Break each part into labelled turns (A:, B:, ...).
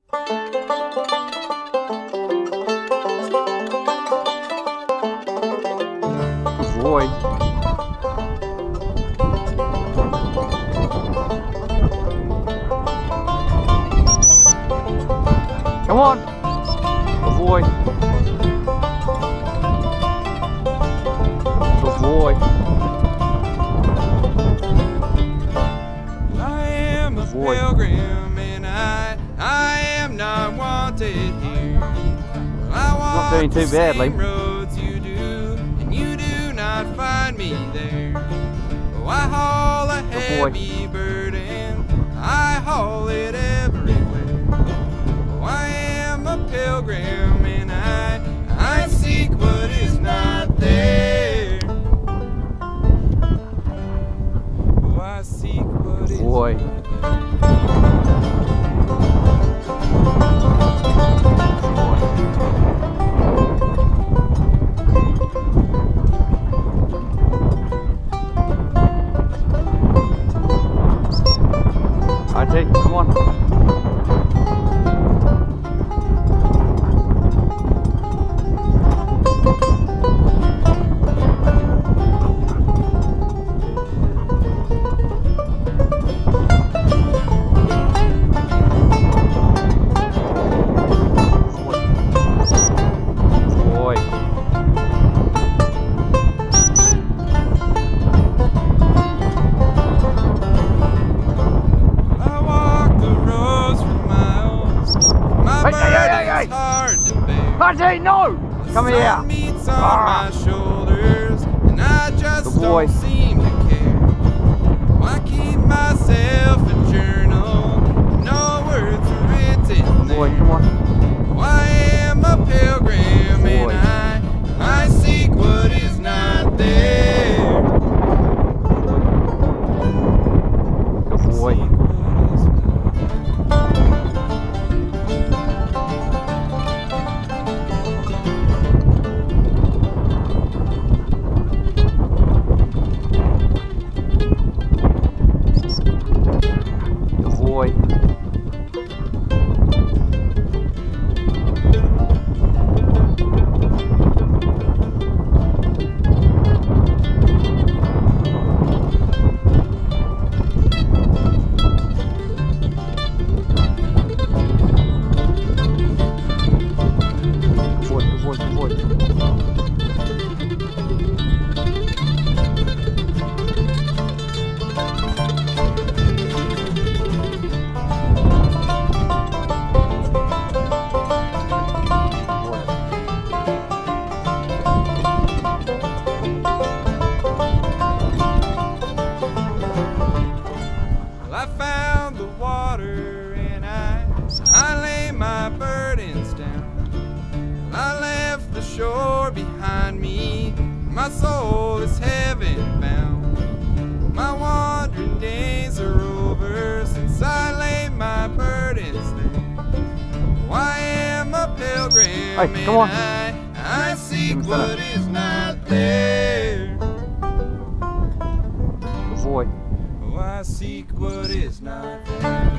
A: Good boy. Come on. Good boy. Good boy.
B: I am a pilgrim and I am not wanted here. Well, I
A: Not doing too badly.
B: the same roads you do, and you do not find me there. Oh, I haul a heavy burden, I haul it everywhere. Oh, I am a pilgrim and I seek what is not there. Oh, I seek what is
A: Boy.
B: not there.
A: Archie, come on. Boy.
B: I walk the roads for miles. My burden's hard to bear.
A: Archie, no! Come
B: The
A: here.
B: sun meets on my shoulders, and I just
A: Good boy.
B: don't seem to care. Oh, I keep myself a journal, no words are written there.
A: Boy, come on.
B: Oh, I am a pilgrim
A: Boy.
B: and I seek what is not there.
A: Good boy.
B: Seek what is not
A: Good boy. Good boy, good boy, good boy.
B: Well, I found the water and I lay my burdens down. Well, I left the shore behind me, my soul is heaven bound. My wandering days are over since I laid my burdens there. Oh, I am a pilgrim
A: Hey, come on.
B: and I seek
A: Give me
B: what is not there.
A: Good boy.
B: Oh, I seek what is not there.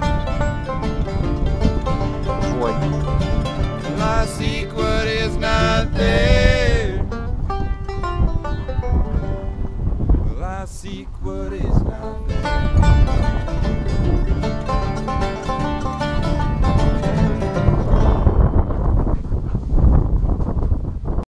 A: Good boy.
B: Well, I seek what is not there. Well, I seek what is